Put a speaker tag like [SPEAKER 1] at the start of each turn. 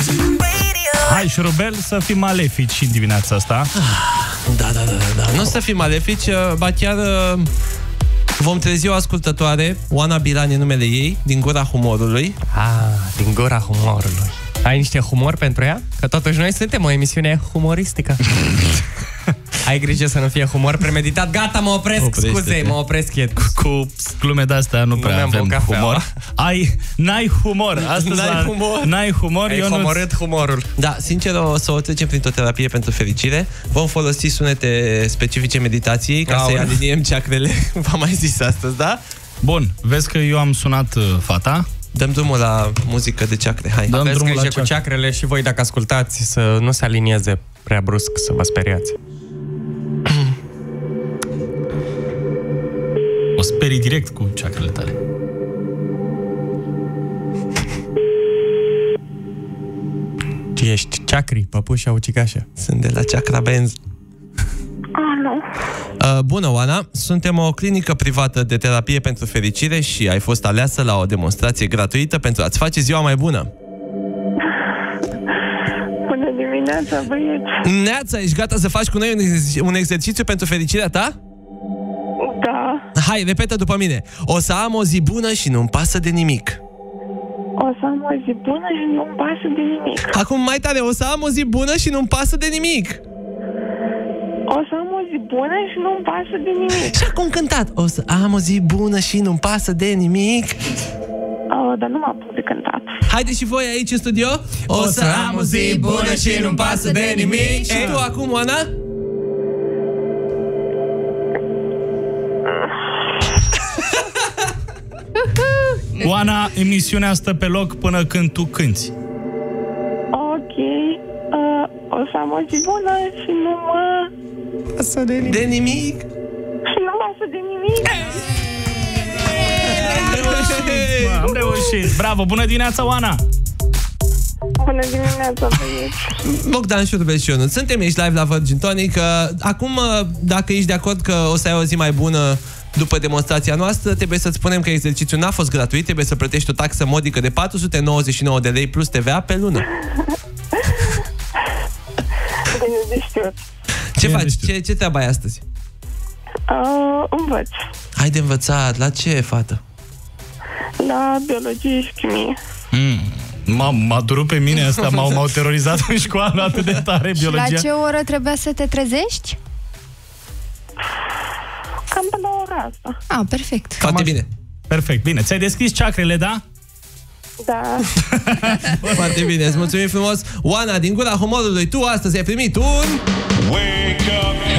[SPEAKER 1] Hai, șurubel, să fim malefici în dimineața asta.
[SPEAKER 2] Da. Nu să fim malefici, ba chiar vom trezi o ascultătoare, Oana Bilan e numele ei, din Gura Humorului.
[SPEAKER 3] Din Gura Humorului. Ai niște humor pentru ea? Că totuși noi suntem o emisiune humoristică. Ai grijă să nu fie humor premeditat. Gata, mă opresc, scuze, mă opresc.
[SPEAKER 1] Cu glume de-astea nu prea avem humor. N-ai humor. Astăzi n-ai humor.
[SPEAKER 3] Ai humorât humorul.
[SPEAKER 2] Da, sincer, o să o trecem printr-o terapie pentru fericire. Vom folosi sunete specifice meditației ca să-i aliniem chakrele. V-am mai zis astăzi, da?
[SPEAKER 1] Bun, vezi că eu am sunat fata.
[SPEAKER 2] Dăm drumul la muzică de chakre, hai.
[SPEAKER 3] Aveți grijă cu chakrele și voi, dacă ascultați, să nu se alinieze prea brusc, să vă speriați.
[SPEAKER 1] O sperii direct cu chakrele tale.
[SPEAKER 3] Ești chakri, păpușa ucigașă.
[SPEAKER 2] Sunt de la Chakra Benz.
[SPEAKER 4] Alo.
[SPEAKER 2] Bună, Oana. Suntem o clinică privată de terapie pentru fericire și ai fost aleasă la o demonstrație gratuită pentru a-ți face ziua mai bună.
[SPEAKER 4] Bună dimineața, băieți.
[SPEAKER 2] Neața, ești gata să faci cu noi un exercițiu pentru fericirea ta?
[SPEAKER 4] Da.
[SPEAKER 2] Hai, repetă după mine. O să am o zi bună și nu-mi pasă de nimic.
[SPEAKER 4] O să am o zi bună și nu-mi pasă de nimic.
[SPEAKER 2] Acum mai tare, o să am o zi bună și nu-mi pasă de nimic.
[SPEAKER 4] O să am o zi bună și nu-mi pasă de nimic.
[SPEAKER 2] Și acum cântat. O să am o zi bună și nu-mi pasă de nimic.
[SPEAKER 4] Dar nu m-am pus de cântat.
[SPEAKER 2] Haideți și voi aici în studio. O să am o zi bună și nu-mi pasă de nimic. Și tu acum, Oana?
[SPEAKER 1] Oana, emisiunea stă pe loc până când tu cânti.
[SPEAKER 4] Ok. O să am o zi bună și nu mă
[SPEAKER 3] pasă de nimic.
[SPEAKER 2] De nimic?
[SPEAKER 4] Și nu pasă de nimic.
[SPEAKER 1] Am reușit. Bravo, bună dimineața, Oana.
[SPEAKER 4] Bună dimineața, băieți.
[SPEAKER 2] Bogdan Șurubel și Ionut. Suntem aici live la Virgin Tonic. Acum, dacă ești de acord că o să ai o zi mai bună după demonstrația noastră, trebuie să-ți spunem că exercițiul n-a fost gratuit, trebuie să plătești o taxă modică de 499 de lei plus TVA pe lună.
[SPEAKER 4] Bine de știut.
[SPEAKER 2] Ce faci? Ce treabă ai astăzi?
[SPEAKER 4] Învăț.
[SPEAKER 2] Hai de învățat. La ce, fată?
[SPEAKER 4] La biologie și chimie.
[SPEAKER 1] M-a durut pe mine asta, m-au terorizat în școală atât de tare biologia.
[SPEAKER 5] Și la ce oră trebuia să te trezești?
[SPEAKER 4] Cam pe la ora asta.
[SPEAKER 5] Perfect.
[SPEAKER 2] Foarte bine.
[SPEAKER 1] Perfect, bine. Ți-ai deschis chakrele, da?
[SPEAKER 4] Da.
[SPEAKER 2] Foarte bine, îți mulțumim frumos. Oana, din Gura Humorului, tu astăzi ai primit un...
[SPEAKER 6] Wake up